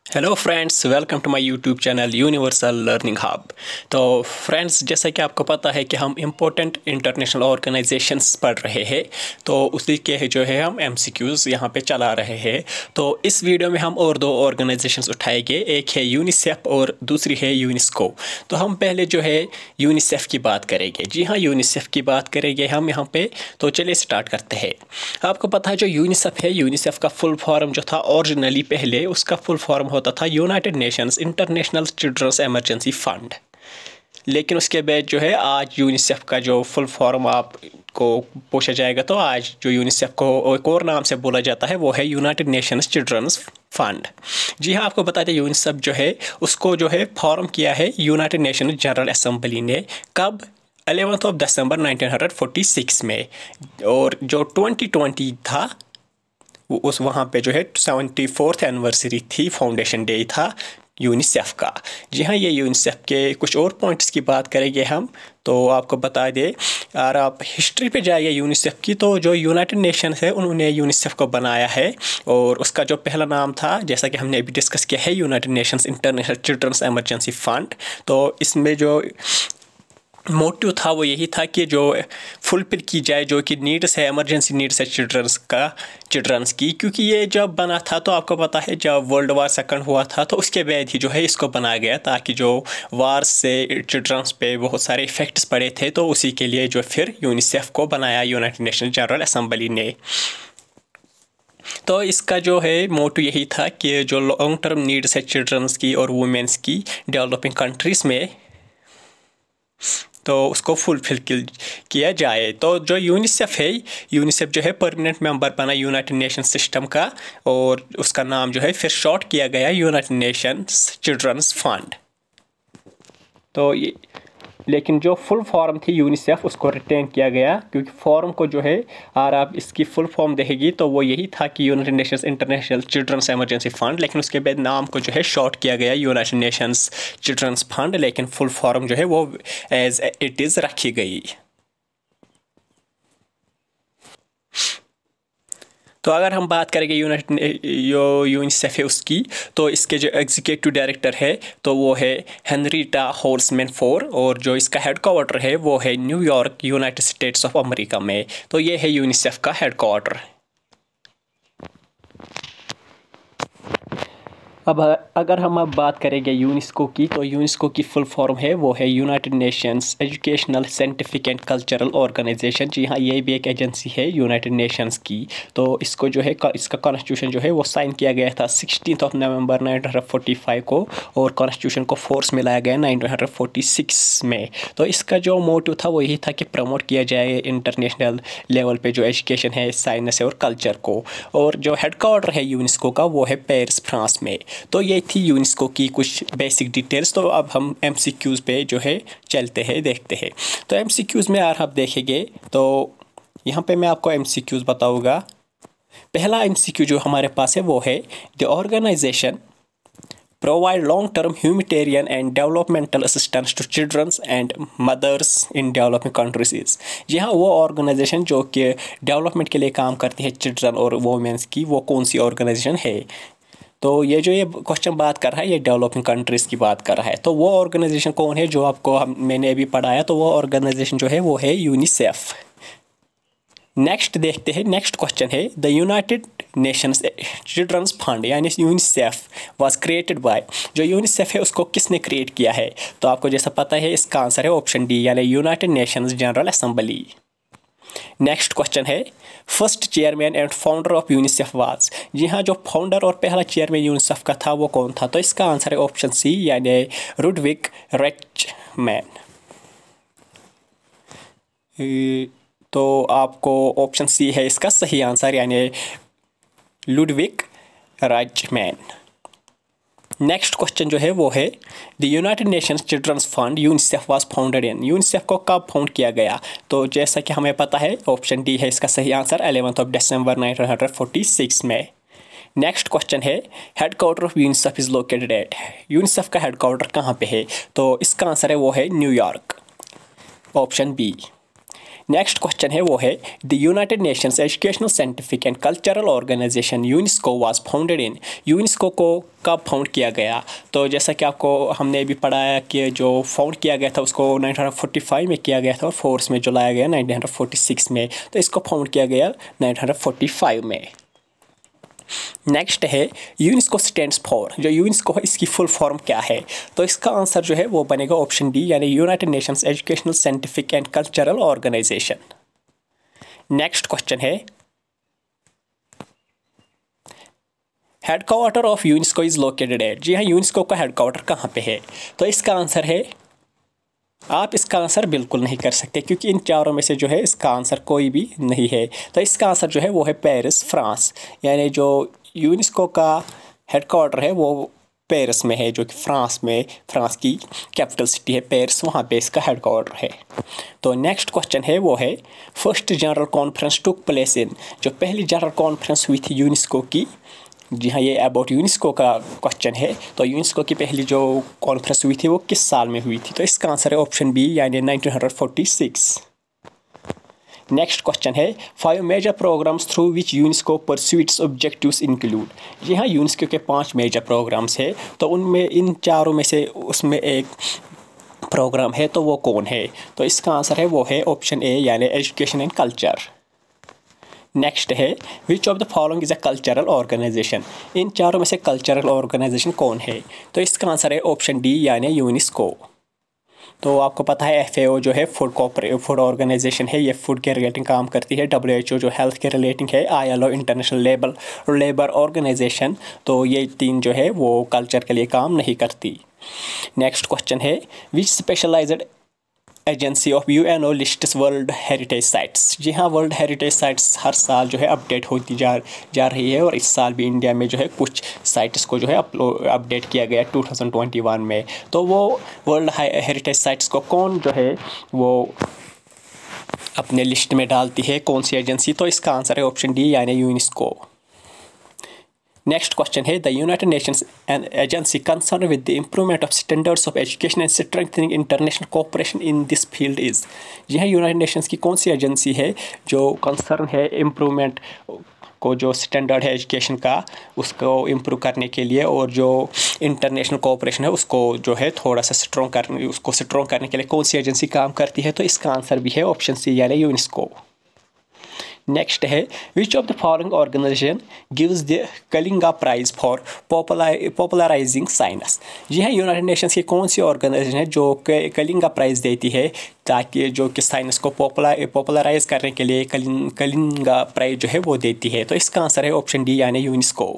Hello friends, welcome to my YouTube channel universal learning hub. तो friends, जैसा कि आपको पता है कि हम इम्पोर्टेंट इंटरनेशनल ऑर्गेनाइजेशंस पढ़ रहे हैं, तो उसी के जो है हम एमसीक्यूज़ यहाँ पे चला रहे हैं। तो इस वीडियो में हम और दो ऑर्गेनाइजेशंस उठाएंगे, एक है यूनिसेफ और दूसरी है यूनेस्को। तो हम पहले जो है यूनिसेफ की बात करेंगे। जी हाँ, यूनिसेफ की बात करेंगे हम यहाँ पे। तो चलिए स्टार्ट करते हैं। आपको पता है जो यूनिसेफ है, यूनिसेफ का फुल फॉर्म जो था ओरिजिनली पहले उसका फुल फॉर्म होता था United Nations International Children's Emergency Fund. लेकिन उसके बाद जो है आज यूनिसेफ का जो फुल फॉर्म आपको पूछा जाएगा तो आज जो यूनिसेफ को एक और नाम से बोला जाता है वो है यूनाइटेड नेशंस चिल्ड्रंस फंड। जी हाँ, आपको बता दें यूनिसेफ जो है उसको जो है फॉर्म किया है यूनाइटेड नेशंस जनरल असेंबली ने। कब? 11 दिसंबर 1946 में। और जो 2020 था उस वहाँ पे जो है 74th एनिवर्सरी थी, फाउंडेशन डे था यूनिसेफ का। जी हाँ, ये यूनिसेफ के कुछ और पॉइंट्स की बात करेंगे हम। तो आपको बता दें, अगर आप हिस्ट्री पे जाइए यूनिसेफ की, तो जो यूनाइटेड नेशंस है उन्होंने यूनिसेफ को बनाया है। और उसका जो पहला नाम था, जैसा कि हमने अभी डिस्कस किया है, United Nations International Children's Emergency Fund. तो इसमें जो मोटिव था वो यही था कि जो फुलफिल की जाए जो कि नीड्स है, इमरजेंसी नीड्स है चिल्ड्रंस की। क्योंकि ये जब बना था तो आपको पता है जब वर्ल्ड वार सेकंड हुआ था तो उसके बाद ही जो है इसको बनाया गया, ताकि जो वार से चिल्ड्रंस पे बहुत सारे इफ़ेक्ट्स पड़े थे। तो उसी के लिए जो फिर यूनिसेफ को बनाया यूनाइटेड नेशंस जनरल असेंबली ने। तो इसका जो है मोटिव यही था कि जो लॉन्ग टर्म नीड्स है चिल्ड्रंस की और वुमेंस की डेवलपिंग कंट्रीज़ में, तो उसको फुलफिल किया जाए। तो जो यूनिसेफ है, यूनिसेफ जो है परमानेंट मेंबर बना यूनाइटेड नेशन सिस्टम का, और उसका नाम जो है फिर शॉर्ट किया गया यूनाइटेड नेशंस चिल्ड्रंस फंड। तो ये लेकिन जो फुल फॉर्म थी यूनिसेफ उसको रिटेन किया गया, क्योंकि फॉर्म को जो है अगर आप इसकी फुल फॉर्म देखेगी तो वो यही था कि United Nations International Children's Emergency Fund. लेकिन उसके बाद नाम को जो है शॉर्ट किया गया यूनाइटेड नेशंस चिल्ड्रंस फंड, लेकिन फुल फॉर्म जो है वो एज इट इज़ रखी गई। तो अगर हम बात करेंगे यूनिसेफ है उसकी, तो इसके जो एग्जीक्यूटिव डायरेक्टर है तो वो है हेनरीटा होल्समैन फोर, और जो इसका हेड क्वार्टर है वो है New York, United States of America में। तो ये है यूनिसेफ का हेड क्वार्टर। अब अगर हम बात करेंगे यूनेस्को की, तो यूनेस्को की फुल फॉर्म है वो है United Nations Educational, Scientific and Cultural Organisation. जी हाँ, ये भी एक एजेंसी है यूनाइटेड नेशंस की। तो इसको जो है इसका कॉन्स्टिट्यूशन जो है वो साइन किया गया था 16 नवंबर 1945 को, और कॉन्स्टिट्यूशन को फोर्स में लाया गया 1946 में। तो इसका जो मोटिव था वो यही था कि प्रमोट किया जाए इंटरनेशनल लेवल पे जो एजुकेशन है, साइंस है और कल्चर को। और जो हेड क्वार्टर है यूनेस्को का वो है पेरिस, फ्रांस में। तो ये थी यूनेस्को की कुछ बेसिक डिटेल्स। तो अब हम एमसीक्यूज़ पे जो है चलते हैं, देखते हैं। तो एमसीक्यूज़ में अगर आप देखेंगे तो यहाँ पे मैं आपको एमसीक्यूज़ बताऊँगा। पहला एमसीक्यू जो हमारे पास है वो है the organisation provide long term humanitarian and developmental assistance to childrens and mothers in developing countries. जी हाँ, वो ऑर्गेनाइजेशन जो कि डेवलपमेंट के लिए काम करती है चिल्ड्रन और वुमेन्स की, वो कौन सी ऑर्गेनाइजेशन है? तो ये जो ये क्वेश्चन बात कर रहा है ये डेवलपिंग कंट्रीज़ की बात कर रहा है। तो वो ऑर्गेनाइजेशन कौन है जो आपको मैंने अभी पढ़ाया? तो वो ऑर्गेनाइजेशन जो है वो है यूनिसेफ। नेक्स्ट देखते हैं, नेक्स्ट क्वेश्चन है the United Nations Children's Fund यानी यूनिसेफ वाज क्रिएटेड बाय। जो यूनिसेफ है उसको किसने क्रिएट किया है? तो आपको जैसा पता है इसका आंसर है ऑप्शन डी, यानी United Nations General Assembly. Next question है first chairman and founder of UNICEF was. जी हाँ, जो फाउंडर और पहला चेयरमैन यूनिसेफ का था वो कौन था? तो इसका आंसर है ऑप्शन सी, यानी रुडविग रेचमैन। तो आपको ऑप्शन सी है इसका सही आंसर, यानी लुडविग रेचमैन। नेक्स्ट क्वेश्चन जो है वो है the United Nations Children's Fund UNICEF was founded in. UNICEF को कब फाउंड किया गया? तो जैसा कि हमें पता है ऑप्शन डी है इसका सही आंसर, 11 दिसंबर 1946 में। नेक्स्ट क्वेश्चन है head quarter of UNICEF is located at. UNICEF का हेड क्वार्टर कहाँ पे है? तो इसका आंसर है वो है New York, option B. Next question है वो है the United Nations Educational Scientific and Cultural Organisation UNESCO was founded in. UNESCO को कब फाउंड किया गया? तो जैसा कि आपको हमने भी पढ़ाया कि जो फाउंड किया गया था उसको 1945 में किया गया था और फोर्स में जो लाया गया 1946 में। तो इसको फाउंड किया गया 1945 में। नेक्स्ट है यूनेस्को स्टैंड्स फॉर। जो यूनेस्को है इसकी फुल फॉर्म क्या है? तो इसका आंसर जो है वो बनेगा ऑप्शन डी यानी United Nations Educational Scientific and Cultural Organisation. Next question है headquarter of UNESCO is located at. जी हाँ, यूनेस्को का हेडक्वार्टर कहाँ पे है? तो इसका आंसर है, आप इसका आंसर बिल्कुल नहीं कर सकते क्योंकि इन चारों में से जो है इसका आंसर कोई भी नहीं है। तो इसका आंसर जो है वो है पेरिस, फ्रांस। यानी जो यूनेस्को का हेडक्वार्टर है वो पेरिस में है, जो कि फ्रांस की कैपिटल सिटी है पेरिस, वहाँ पे इसका हेडक्वार्टर है। तो नेक्स्ट क्वेश्चन है वो है first general conference took place in. जो पहली जनरल कॉन्फ्रेंस हुई थी यूनेस्को की, जी हाँ ये अबाउट यूनेस्को का क्वेश्चन है। तो यूनेस्को की पहली जो कॉन्फ्रेंस हुई थी वो किस साल में हुई थी? तो इसका आंसर है ऑप्शन बी यानी 1946। नेक्स्ट क्वेश्चन है 5 major programmes through which UNESCO pursue its objectives include. जी हाँ, यूनेस्को के 5 मेजर प्रोग्राम्स है, तो उनमें इन चारों में से उसमें एक प्रोग्राम है, तो वो कौन है? तो इसका आंसर है वो है ऑप्शन ए यानी एजुकेशन एंड कल्चर। नेक्स्ट है which of the following is a cultural organisation. इन चारों में से कल्चरल ऑर्गेनाइजेशन कौन है? तो इसका आंसर है ऑप्शन डी यानी यूनेस्को। तो आपको पता है FAO जो है फूड ऑर्गेनाइजेशन है, ये फूड के रिलेटिंग काम करती है। WHO जो हेल्थ के रिलेटिंग है। ILO International Labour Organisation. तो ये 3 जो है वो कल्चर के लिए काम नहीं करती। नेक्स्ट क्वेश्चन है which specialised agency of UNO lists world heritage sites. जी हाँ, वर्ल्ड हेरिटेज साइट्स हर साल जो है अपडेट होती जा रही है और इस साल भी इंडिया में जो है कुछ साइट्स को जो है अपडेट किया गया 2021 में। तो वो वर्ल्ड हेरिटेज साइट्स को कौन जो है वो अपने लिस्ट में डालती है, कौन सी एजेंसी? तो इसका आंसर है ऑप्शन डी यानी यूनेस्को। नेक्स्ट क्वेश्चन है the United Nations an agency concern with the improvement of standards of education and strengthening international cooperation in this field is. जी हाँ, यूनाइटेड नेशंस की कौन सी एजेंसी है जो कंसर्न है इम्प्रूवमेंट को, जो स्टैंडर्ड है एजुकेशन का उसको इम्प्रूव करने के लिए, और जो इंटरनेशनल कोऑपरेशन है उसको जो है थोड़ा सा स्ट्रॉन्ग करने के लिए कौन सी एजेंसी काम करती है? तो इसका आंसर भी है ऑप्शन सी यानी यूनेस्को। नेक्स्ट है which of the following organisation gives the Kalinga prize for popularising science. जी हाँ, यूनाइटेड नेशंस की कौन सी ऑर्गेनाइजेशन है जो कलिंगा प्राइज देती है ताकि जो कि साइंस को पॉपुलराइज करने के लिए कलिंगा प्राइज जो है वो देती है? तो इसका आंसर है ऑप्शन डी यानी यूनेस्को।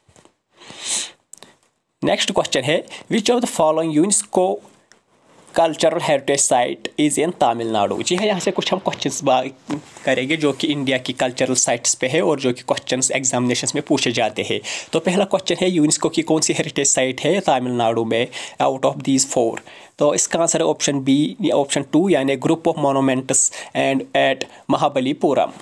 नेक्स्ट क्वेश्चन है which of the following UNESCO cultural heritage site is in Tamil Nadu. जी हाँ, यहाँ से कुछ हम क्वेश्चंस बात करेंगे जो कि इंडिया की कल्चरल साइट्स पे है और जो कि क्वेश्चंस एग्जामिनेशंस में पूछे जाते हैं। तो पहला क्वेश्चन है यूनेस्को की कौन सी हेरिटेज साइट है तमिलनाडु में आउट ऑफ दीज 4? तो इसका आंसर है ऑप्शन बी ऑप्शन 2 यानी group of monuments and at Mahabalipuram.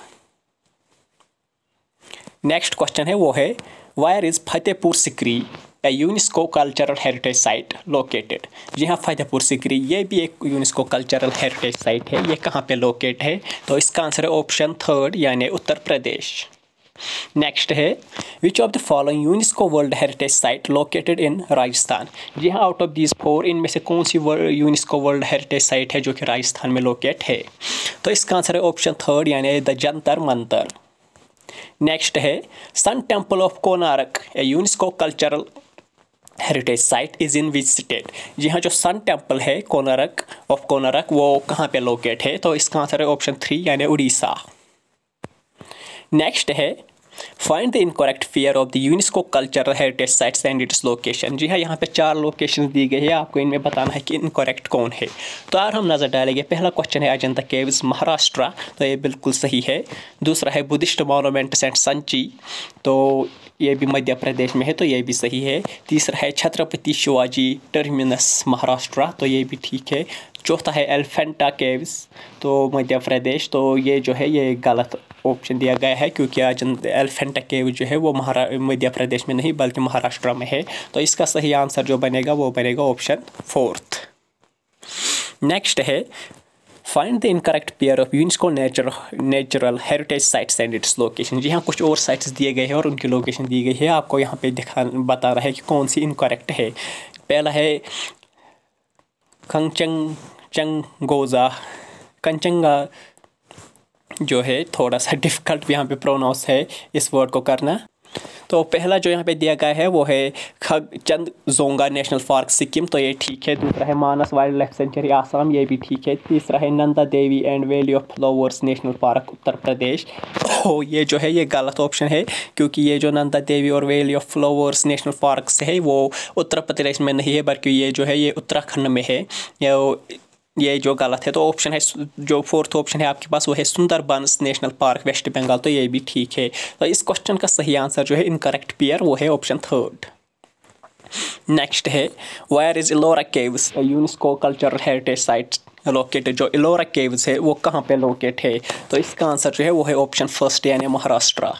Next question है वो है where is Fatehpur Sikri a UNESCO cultural heritage site located. जी हाँ, फतेहपुर सिकरी ये भी एक यूनेस्को कल्चरल हेरिटेज साइट है। ये कहाँ पे लोकेट है? तो इसका आंसर है ऑप्शन 3 यानी उत्तर प्रदेश। नेक्स्ट है which of the following UNESCO world heritage site located in Rajasthan. जी हाँ, आउट ऑफ दीज 4 इनमें से कौन सी यूनेस्को वर्ल्ड हेरिटेज साइट है जो कि राजस्थान में लोकेट है? तो इसका आंसर है ऑप्शन 3 यानी द जंतर मंतर। नेक्स्ट है sun temple of Konark a UNESCO cultural heritage site is in which state. जी हाँ, जो सन टेम्पल है कोणार्क वो कहाँ पे लोकेट है? तो इसका आंसर है ऑप्शन 3 यानी उड़ीसा। नेक्स्ट है find the incorrect pair of the UNESCO cultural heritage sites and its location. जी हाँ, यहाँ पे 4 लोकेशन दी गई है, आपको इनमें बताना है कि इनकरेक्ट कौन है। तो यार हम नज़र डालेंगे। पहला क्वेश्चन है अजंता केव्स महाराष्ट्र, तो ये बिल्कुल सही है। दूसरा है बुद्धिस्ट मॉन्यूमेंट्स एंड संची, तो ये भी मध्य प्रदेश में है, तो ये भी सही है। तीसरा है छत्रपति शिवाजी टर्मिनस महाराष्ट्र, तो ये भी ठीक है। चौथा है एलिफेंटा केव्स, तो मध्य प्रदेश, तो ये जो है ये गलत ऑप्शन दिया गया है क्योंकि एलिफेंटा केव जो है वो मध्य प्रदेश में नहीं बल्कि महाराष्ट्र में है। तो इसका सही आंसर जो बनेगा वो बनेगा ऑप्शन 4। नेक्स्ट है find the incorrect pair of UNESCO natural heritage sites and its location. जी हाँ, कुछ और साइट्स दिए गए हैं और उनकी लोकेशन दी गई है। आपको यहाँ पे बता रहा है कि कौन सी इनकरेक्ट है। पहला है कंचंगा जो है थोड़ा सा डिफ़िकल्ट यहाँ पे प्रोनाउंस है इस वर्ड को करना। तो पहला जो यहाँ पे दिया गया है वो है खगचंदजोंगा नेशनल पार्क सिक्किम, तो ये ठीक है। दूसरा है Manas wild life sanctuary Assam, ये भी ठीक है। तीसरा है Nanda Devi and valley of flowers national park Uttar Pradesh, तो ये जो है ये गलत ऑप्शन है, क्योंकि ये जो नंदा देवी और valley of flowers national park से है वो उत्तर प्रदेश में नहीं है, बल्कि ये जो है ये उत्तराखंड में है। ये जो गलत है, तो ऑप्शन है जो फोर्थ ऑप्शन है आपके पास वो है सुंदरबंस नेशनल पार्क वेस्ट बंगाल, तो ये भी ठीक है। तो इस क्वेश्चन का सही आंसर जो है इनकरेक्ट पेयर वो है ऑप्शन थर्ड। नेक्स्ट है where is Ellora caves UNESCO cultural heritage site located. जो इलोरा केव्स है वो कहाँ पे लोकेट है, तो इसका आंसर जो है वो है ऑप्शन फर्स्ट यानी महाराष्ट्र।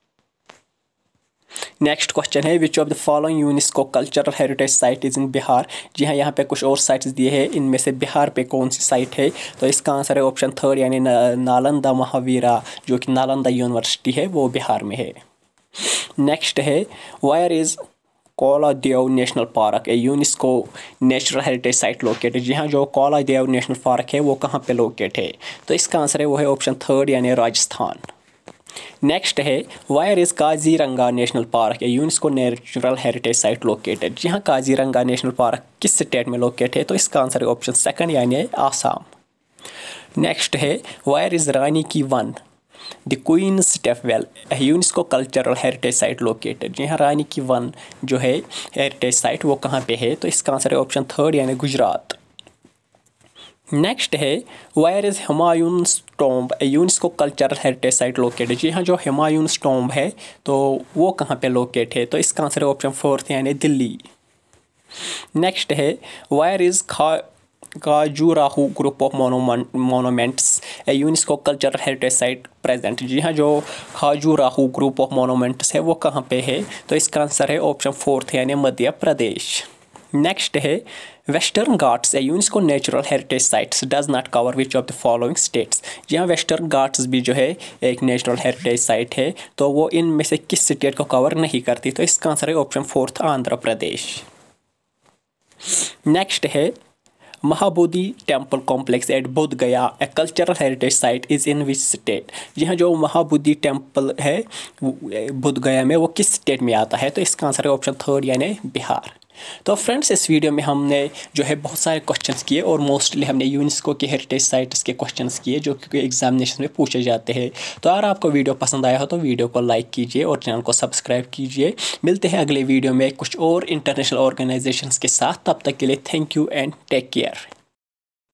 नेक्स्ट क्वेश्चन है which of the following UNESCO cultural heritage site is in Bihar. जी हाँ, यहाँ पे कुछ और साइट्स दिए हैं, इनमें से बिहार पे कौन सी साइट है, तो इसका आंसर है ऑप्शन थर्ड यानी नालंदा महावीरा, जो कि नालंदा यूनिवर्सिटी है वो बिहार में है। नेक्स्ट है where is Keoladeo national park a UNESCO natural heritage site located. जी हाँ, जो कोलादेव नेशनल पार्क है वो कहाँ पे लोकेट है, तो इसका आंसर है वो है ऑप्शन थर्ड यानी राजस्थान। नेक्स्ट है where is Kaziranga national park a UNESCO natural heritage site located. जी हाँ, काजीरंगा नेशनल पार्क किस स्टेट में लोकेट है, तो इसका आंसर है ऑप्शन सेकंड यानी आसाम। नेक्स्ट है where is Rani ki Vav the queen step well UNESCO cultural heritage site located. जी हाँ, रानी की वन जो है हेरिटेज साइट वो कहाँ पे है, तो इसका आंसर है ऑप्शन थर्ड यानी गुजरात। नेक्स्ट है where is Humayun's tomb a UNESCO cultural heritage site located. जी हाँ, जो हुमायूंस टॉम्ब है तो वो कहाँ पे लोकेट है, तो इसका आंसर है ऑप्शन फोर्थ यानी दिल्ली। नेक्स्ट है where is Khajuraho group of monuments a UNESCO cultural heritage site present. जी हाँ, जो खाजुराहो ग्रुप ऑफ मोनूमेंट्स है वो कहाँ पे है, तो इसका आंसर है ऑप्शन फोर्थ यानी मध्य प्रदेश। नेक्स्ट है Western Ghats a UNESCO natural heritage sites does not cover which of the following states. जी हाँ, वेस्टर्न घाट्स भी जो है एक नेचुरल हेरिटेज साइट है, तो वो इनमें से किस स्टेट को कवर नहीं करती, तो इसका आंसर है option fourth Andhra Pradesh. Next है Mahabodhi temple complex at Bodh Gaya a cultural heritage site is in which state. जी हाँ, जो महाबोधि टेम्पल है बोध गया में वो किस स्टेट में आता है, तो इसका आंसर है ऑप्शन थर्ड यानी बिहार। तो फ्रेंड्स, इस वीडियो में हमने जो है बहुत सारे क्वेश्चंस किए और मोस्टली हमने यूनेस्को के हेरिटेज साइट्स के क्वेश्चंस किए जो कि एग्जामिनेशन में पूछे जाते हैं। तो अगर आपको वीडियो पसंद आया हो तो वीडियो को लाइक कीजिए और चैनल को सब्सक्राइब कीजिए। मिलते हैं अगले वीडियो में कुछ और इंटरनेशनल ऑर्गेनाइजेशंस के साथ, तब तक के लिए thank you and take care.